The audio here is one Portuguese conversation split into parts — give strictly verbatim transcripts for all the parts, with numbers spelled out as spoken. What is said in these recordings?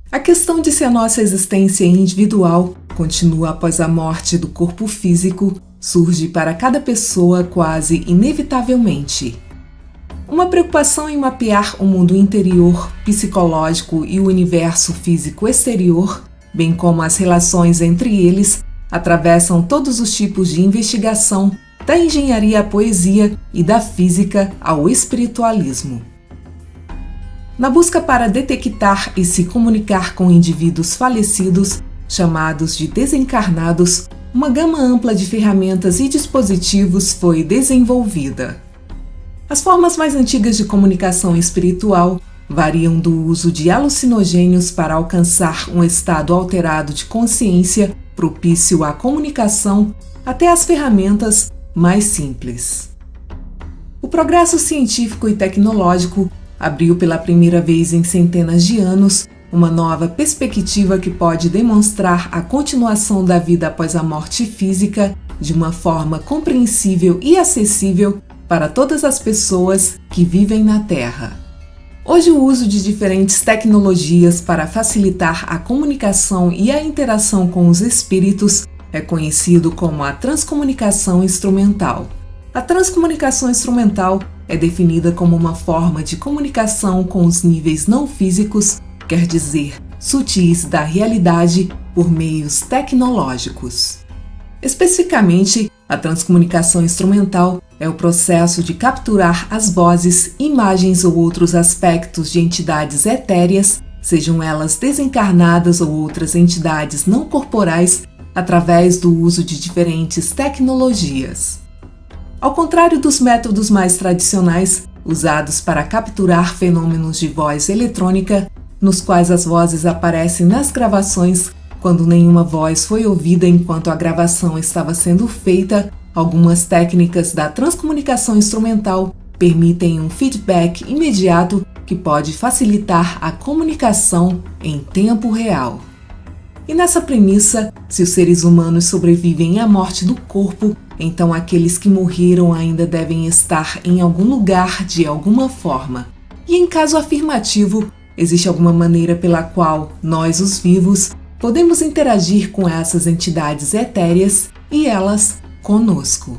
A questão de se a nossa existência individual continua após a morte do corpo físico surge para cada pessoa quase inevitavelmente. Uma preocupação em mapear o mundo interior, psicológico e o universo físico exterior, bem como as relações entre eles, atravessam todos os tipos de investigação, da engenharia à poesia e da física ao espiritualismo. Na busca para detectar e se comunicar com indivíduos falecidos, chamados de desencarnados, uma gama ampla de ferramentas e dispositivos foi desenvolvida. As formas mais antigas de comunicação espiritual variam do uso de alucinogênios para alcançar um estado alterado de consciência propício à comunicação, até as ferramentas mais simples. O progresso científico e tecnológico abriu pela primeira vez em centenas de anos uma nova perspectiva que pode demonstrar a continuação da vida após a morte física de uma forma compreensível e acessível para todas as pessoas que vivem na Terra. Hoje, o uso de diferentes tecnologias para facilitar a comunicação e a interação com os espíritos é conhecido como a transcomunicação instrumental. A transcomunicação instrumental é definida como uma forma de comunicação com os níveis não físicos, quer dizer, sutis da realidade, por meios tecnológicos. Especificamente, a transcomunicação instrumental é o processo de capturar as vozes, imagens ou outros aspectos de entidades etéreas, sejam elas desencarnadas ou outras entidades não corporais, através do uso de diferentes tecnologias. Ao contrário dos métodos mais tradicionais, usados para capturar fenômenos de voz eletrônica, nos quais as vozes aparecem nas gravações quando nenhuma voz foi ouvida enquanto a gravação estava sendo feita, algumas técnicas da transcomunicação instrumental permitem um feedback imediato que pode facilitar a comunicação em tempo real. E nessa premissa, se os seres humanos sobrevivem à morte do corpo, então aqueles que morreram ainda devem estar em algum lugar de alguma forma. E em caso afirmativo, existe alguma maneira pela qual nós, os vivos, podemos interagir com essas entidades etéreas e elas conosco.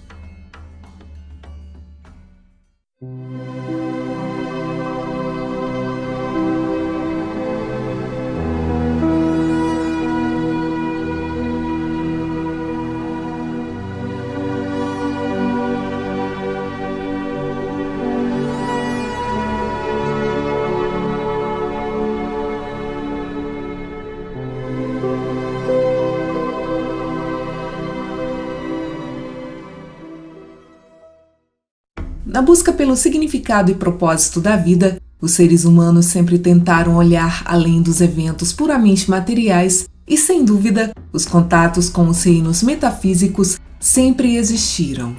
Na busca pelo significado e propósito da vida, os seres humanos sempre tentaram olhar além dos eventos puramente materiais e, sem dúvida, os contatos com os reinos metafísicos sempre existiram.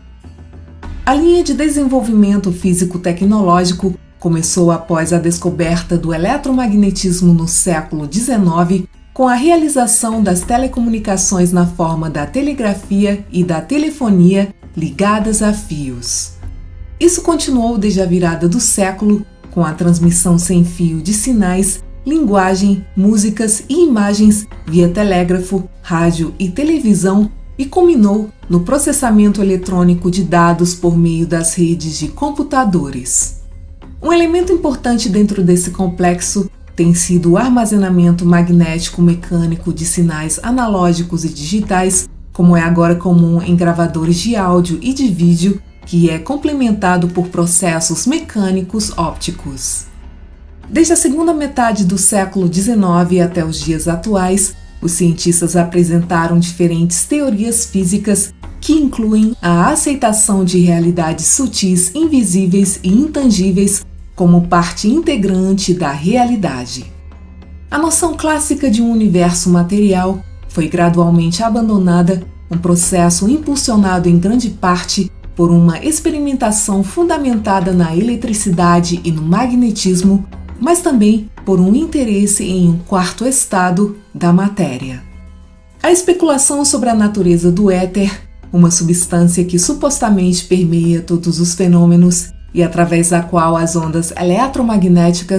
A linha de desenvolvimento físico-tecnológico começou após a descoberta do eletromagnetismo no século dezenove, com a realização das telecomunicações na forma da telegrafia e da telefonia ligadas a fios. Isso continuou desde a virada do século, com a transmissão sem fio de sinais, linguagem, músicas e imagens via telégrafo, rádio e televisão, e culminou no processamento eletrônico de dados por meio das redes de computadores. Um elemento importante dentro desse complexo tem sido o armazenamento magnético mecânico de sinais analógicos e digitais, como é agora comum em gravadores de áudio e de vídeo, que é complementado por processos mecânicos ópticos. Desde a segunda metade do século dezenove até os dias atuais, os cientistas apresentaram diferentes teorias físicas que incluem a aceitação de realidades sutis, invisíveis e intangíveis como parte integrante da realidade. A noção clássica de um universo material foi gradualmente abandonada, um processo impulsionado em grande parte por uma experimentação fundamentada na eletricidade e no magnetismo, mas também por um interesse em um quarto estado da matéria. A especulação sobre a natureza do éter, uma substância que supostamente permeia todos os fenômenos e através da qual as ondas eletromagnéticas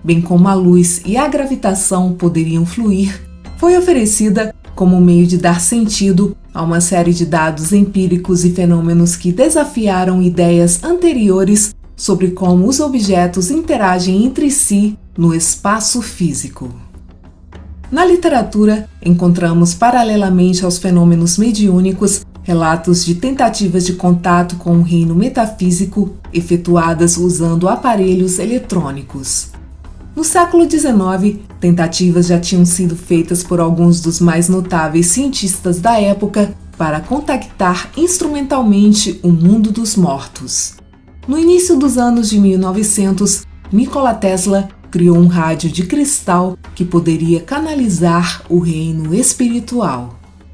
bem como a luz e a gravitação poderiam fluir, foi oferecida como meio de dar sentido a uma série de dados empíricos e fenômenos que desafiaram ideias anteriores sobre como os objetos interagem entre si no espaço físico. Na literatura, encontramos, paralelamente aos fenômenos mediúnicos, relatos de tentativas de contato com o reino metafísico efetuadas usando aparelhos eletrônicos. No século dezenove, tentativas já tinham sido feitas por alguns dos mais notáveis cientistas da época para contactar instrumentalmente o mundo dos mortos. No início dos anos de mil e novecentos, Nikola Tesla criou um rádio de cristal que poderia canalizar o reino espiritual.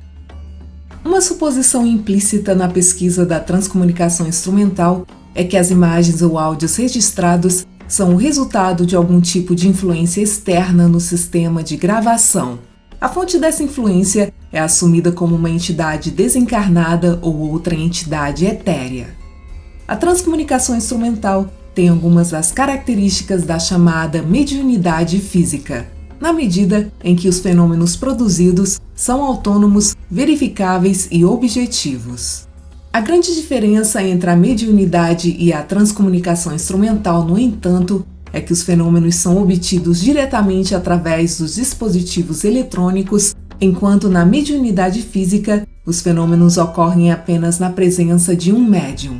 Uma suposição implícita na pesquisa da transcomunicação instrumental é que as imagens ou áudios registrados são o resultado de algum tipo de influência externa no sistema de gravação. A fonte dessa influência é assumida como uma entidade desencarnada ou outra entidade etérea. A transcomunicação instrumental tem algumas das características da chamada mediunidade física, na medida em que os fenômenos produzidos são autônomos, verificáveis e objetivos. A grande diferença entre a mediunidade e a transcomunicação instrumental, no entanto, é que os fenômenos são obtidos diretamente através dos dispositivos eletrônicos, enquanto na mediunidade física, os fenômenos ocorrem apenas na presença de um médium.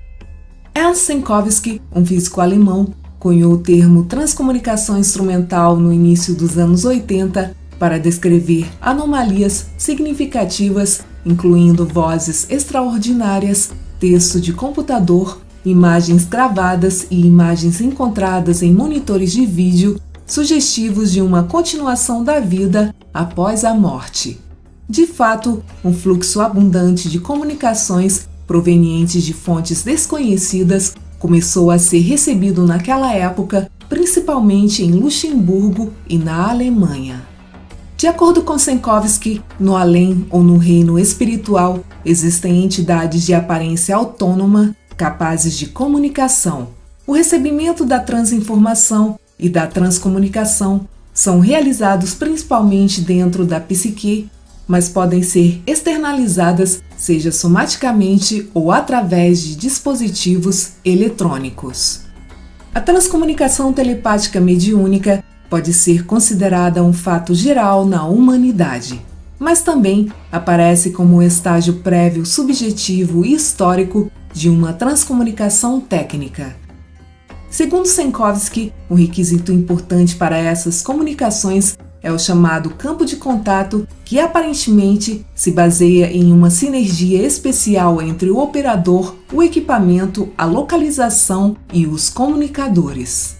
Ernst Senkowski, um físico alemão, cunhou o termo transcomunicação instrumental no início dos anos oitenta para descrever anomalias significativas, incluindo vozes extraordinárias, texto de computador, imagens gravadas e imagens encontradas em monitores de vídeo, sugestivos de uma continuação da vida após a morte. De fato, um fluxo abundante de comunicações provenientes de fontes desconhecidas começou a ser recebido naquela época, principalmente em Luxemburgo e na Alemanha. De acordo com Senkowski, no além ou no reino espiritual existem entidades de aparência autônoma capazes de comunicação. O recebimento da transinformação e da transcomunicação são realizados principalmente dentro da psique, mas podem ser externalizadas, seja somaticamente ou através de dispositivos eletrônicos. A transcomunicação telepática mediúnica pode ser considerada um fato geral na humanidade, mas também aparece como um estágio prévio subjetivo e histórico de uma transcomunicação técnica. Segundo Senkowski, um requisito importante para essas comunicações é o chamado campo de contato, que aparentemente se baseia em uma sinergia especial entre o operador, o equipamento, a localização e os comunicadores.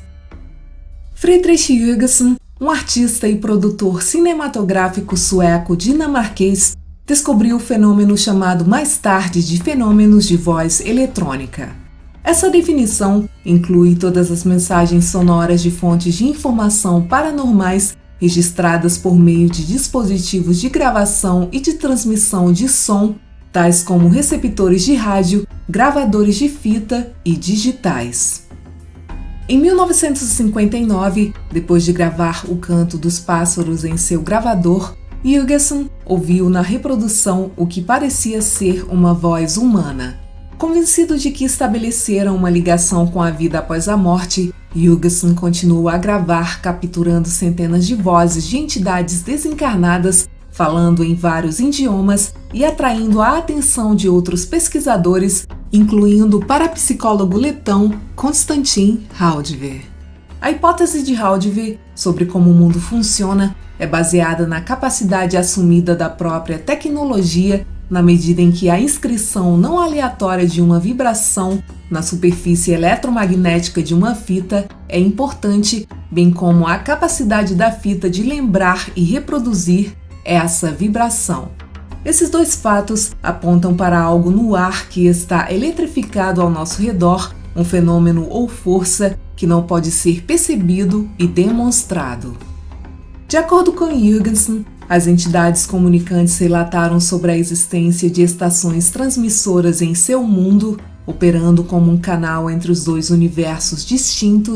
Friedrich Jürgensen, um artista e produtor cinematográfico sueco-dinamarquês, descobriu o fenômeno chamado mais tarde de fenômenos de voz eletrônica. Essa definição inclui todas as mensagens sonoras de fontes de informação paranormais registradas por meio de dispositivos de gravação e de transmissão de som, tais como receptores de rádio, gravadores de fita e digitais. Em mil novecentos e cinquenta e nove, depois de gravar o canto dos pássaros em seu gravador, Jürgensen ouviu na reprodução o que parecia ser uma voz humana. Convencido de que estabeleceram uma ligação com a vida após a morte, Jürgensen continuou a gravar, capturando centenas de vozes de entidades desencarnadas, falando em vários idiomas e atraindo a atenção de outros pesquisadores, incluindo o parapsicólogo letão Konstantin Haldiver. A hipótese de Haldiver sobre como o mundo funciona é baseada na capacidade assumida da própria tecnologia, na medida em que a inscrição não aleatória de uma vibração na superfície eletromagnética de uma fita é importante, bem como a capacidade da fita de lembrar e reproduzir essa vibração. Esses dois fatos apontam para algo no ar que está eletrificado ao nosso redor, um fenômeno ou força que não pode ser percebido e demonstrado. De acordo com Jürgensen, as entidades comunicantes relataram sobre a existência de estações transmissoras em seu mundo, operando como um canal entre os dois universos distintos,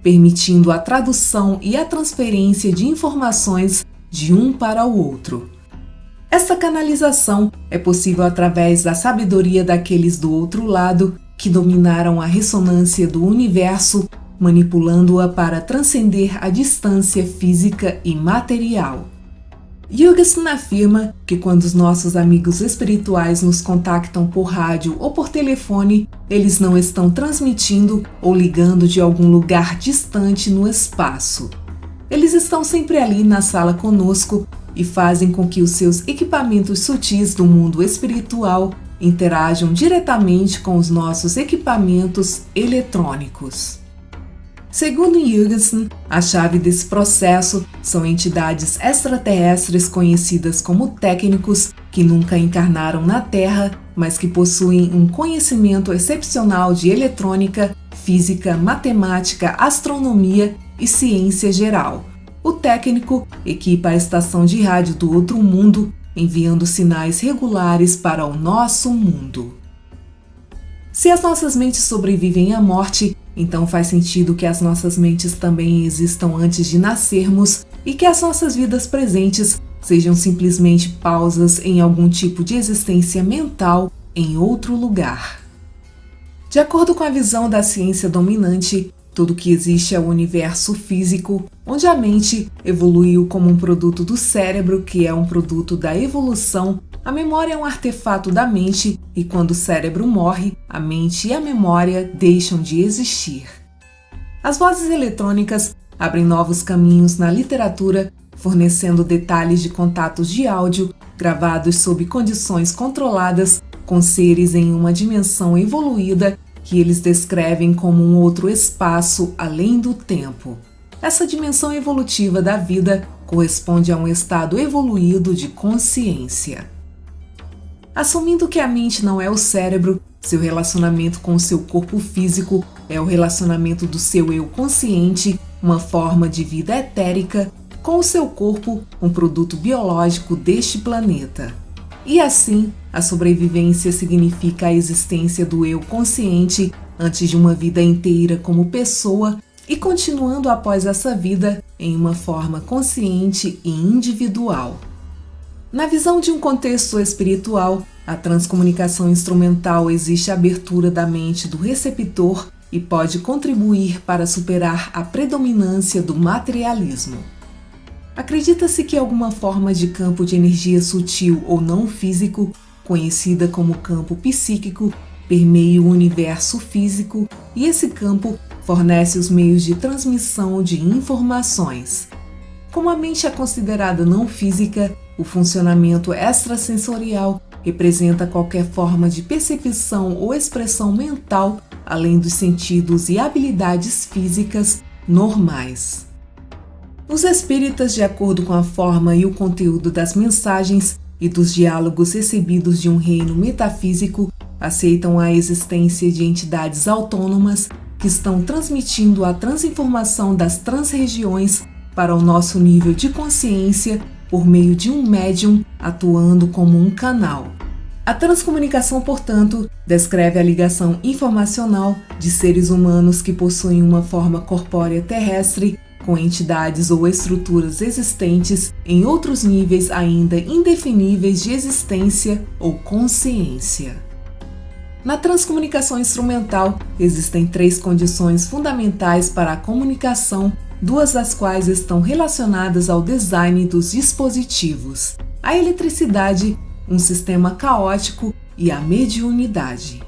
permitindo a tradução e a transferência de informações de um para o outro. Essa canalização é possível através da sabedoria daqueles do outro lado que dominaram a ressonância do universo, manipulando-a para transcender a distância física e material. Jürgensen afirma que quando os nossos amigos espirituais nos contactam por rádio ou por telefone, eles não estão transmitindo ou ligando de algum lugar distante no espaço. Eles estão sempre ali na sala conosco e fazem com que os seus equipamentos sutis do mundo espiritual interajam diretamente com os nossos equipamentos eletrônicos. Segundo Jürgensen, a chave desse processo são entidades extraterrestres conhecidas como técnicos que nunca encarnaram na Terra, mas que possuem um conhecimento excepcional de eletrônica, física, matemática, astronomia e ciência geral. O técnico equipa a estação de rádio do outro mundo, enviando sinais regulares para o nosso mundo. Se as nossas mentes sobrevivem à morte, então faz sentido que as nossas mentes também existam antes de nascermos e que as nossas vidas presentes sejam simplesmente pausas em algum tipo de existência mental em outro lugar. De acordo com a visão da ciência dominante, tudo que existe é o universo físico, onde a mente evoluiu como um produto do cérebro, que é um produto da evolução. A memória é um artefato da mente e quando o cérebro morre, a mente e a memória deixam de existir. As vozes eletrônicas abrem novos caminhos na literatura, fornecendo detalhes de contatos de áudio gravados sob condições controladas com seres em uma dimensão evoluída que eles descrevem como um outro espaço além do tempo. Essa dimensão evolutiva da vida corresponde a um estado evoluído de consciência. Assumindo que a mente não é o cérebro, seu relacionamento com o seu corpo físico é o relacionamento do seu eu consciente, uma forma de vida etérica, com o seu corpo, um produto biológico deste planeta. E assim, a sobrevivência significa a existência do eu consciente antes de uma vida inteira como pessoa e continuando após essa vida em uma forma consciente e individual. Na visão de um contexto espiritual, a transcomunicação instrumental existe a abertura da mente do receptor e pode contribuir para superar a predominância do materialismo. Acredita-se que alguma forma de campo de energia sutil ou não físico, conhecida como campo psíquico, permeia o universo físico e esse campo fornece os meios de transmissão de informações. Como a mente é considerada não física, o funcionamento extrasensorial representa qualquer forma de percepção ou expressão mental, além dos sentidos e habilidades físicas normais. Os espíritas, de acordo com a forma e o conteúdo das mensagens e dos diálogos recebidos de um reino metafísico, aceitam a existência de entidades autônomas que estão transmitindo a transinformação das transregiões para o nosso nível de consciência por meio de um médium atuando como um canal. A transcomunicação, portanto, descreve a ligação informacional de seres humanos que possuem uma forma corpórea terrestre com entidades ou estruturas existentes em outros níveis ainda indefiníveis de existência ou consciência. Na transcomunicação instrumental, existem três condições fundamentais para a comunicação, duas das quais estão relacionadas ao design dos dispositivos: a eletricidade, um sistema caótico e a mediunidade.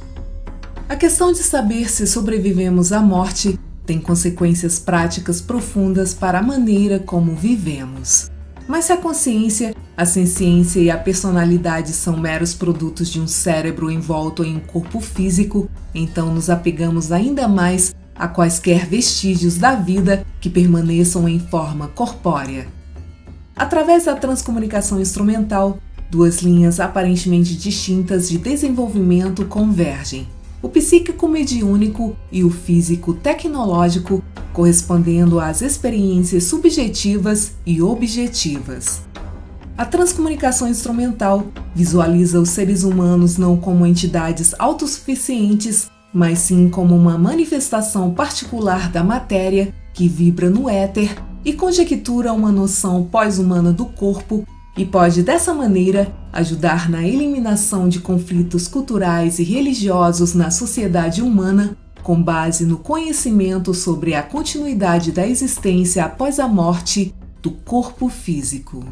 A questão de saber se sobrevivemos à morte tem consequências práticas profundas para a maneira como vivemos. Mas se a consciência, a senciência e a personalidade são meros produtos de um cérebro envolto em um corpo físico, então nos apegamos ainda mais a quaisquer vestígios da vida que permaneçam em forma corpórea. Através da transcomunicação instrumental, duas linhas aparentemente distintas de desenvolvimento convergem: o psíquico mediúnico e o físico tecnológico, correspondendo às experiências subjetivas e objetivas. A transcomunicação instrumental visualiza os seres humanos não como entidades autossuficientes, mas sim como uma manifestação particular da matéria que vibra no éter e conjectura uma noção pós-humana do corpo e pode, dessa maneira, ajudar na eliminação de conflitos culturais e religiosos na sociedade humana, com base no conhecimento sobre a continuidade da existência após a morte do corpo físico.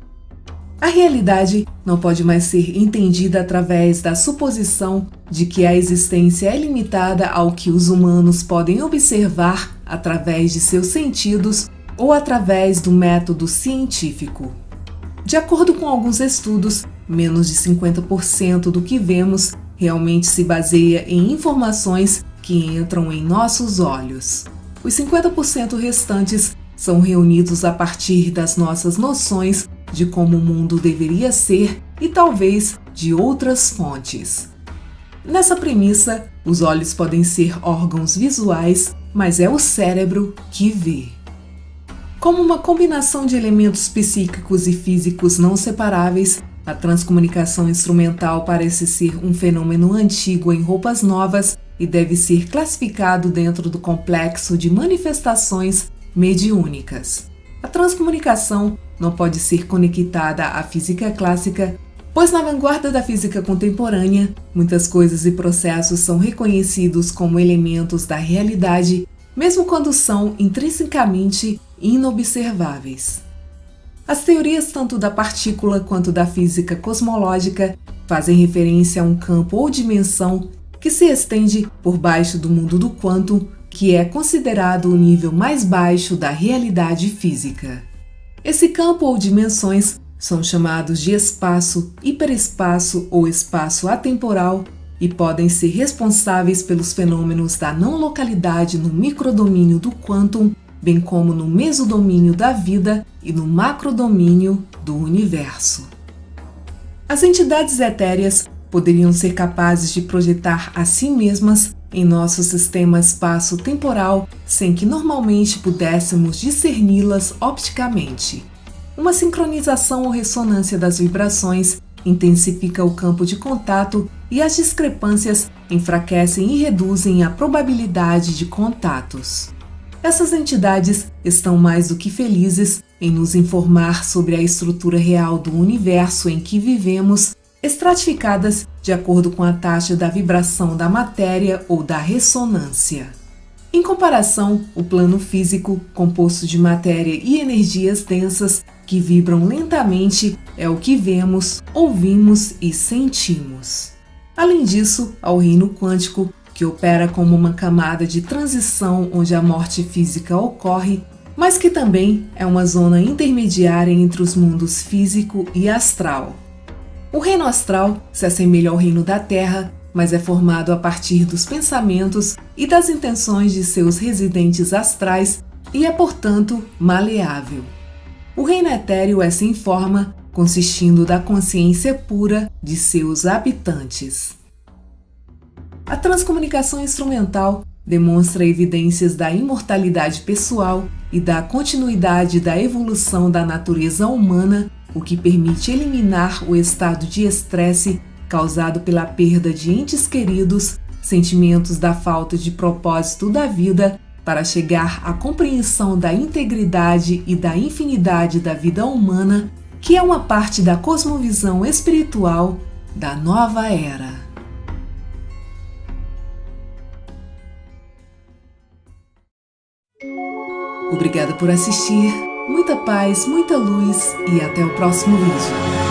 A realidade não pode mais ser entendida através da suposição de que a existência é limitada ao que os humanos podem observar através de seus sentidos ou através do método científico. De acordo com alguns estudos, menos de cinquenta por cento do que vemos realmente se baseia em informações que entram em nossos olhos. Os cinquenta por cento restantes são reunidos a partir das nossas noções de como o mundo deveria ser e talvez de outras fontes. Nessa premissa, os olhos podem ser órgãos visuais, mas é o cérebro que vê. Como uma combinação de elementos psíquicos e físicos não separáveis, a transcomunicação instrumental parece ser um fenômeno antigo em roupas novas e deve ser classificado dentro do complexo de manifestações mediúnicas. A transcomunicação não pode ser conectada à física clássica, pois na vanguarda da física contemporânea, muitas coisas e processos são reconhecidos como elementos da realidade, mesmo quando são intrinsecamente inobserváveis. As teorias tanto da partícula quanto da física cosmológica fazem referência a um campo ou dimensão que se estende por baixo do mundo do quântum, que é considerado o nível mais baixo da realidade física. Esse campo ou dimensões são chamados de espaço, hiperespaço ou espaço atemporal e podem ser responsáveis pelos fenômenos da não localidade no microdomínio do quântum, bem como no mesodomínio da vida e no macrodomínio do universo. As entidades etéreas poderiam ser capazes de projetar a si mesmas em nosso sistema espaço-temporal sem que normalmente pudéssemos discerni-las opticamente. Uma sincronização ou ressonância das vibrações intensifica o campo de contato e as discrepâncias enfraquecem e reduzem a probabilidade de contatos. Essas entidades estão mais do que felizes em nos informar sobre a estrutura real do universo em que vivemos, estratificadas de acordo com a taxa da vibração da matéria ou da ressonância. Em comparação, o plano físico, composto de matéria e energias densas que vibram lentamente, é o que vemos, ouvimos e sentimos. Além disso, há o reino quântico, que opera como uma camada de transição onde a morte física ocorre, mas que também é uma zona intermediária entre os mundos físico e astral. O reino astral se assemelha ao reino da Terra, mas é formado a partir dos pensamentos e das intenções de seus residentes astrais e é, portanto, maleável. O reino etéreo é sem forma, consistindo da consciência pura de seus habitantes. A transcomunicação instrumental demonstra evidências da imortalidade pessoal e da continuidade da evolução da natureza humana, o que permite eliminar o estado de estresse causado pela perda de entes queridos, sentimentos da falta de propósito da vida, para chegar à compreensão da integridade e da infinidade da vida humana, que é uma parte da cosmovisão espiritual da nova era. Obrigada por assistir, muita paz, muita luz e até o próximo vídeo.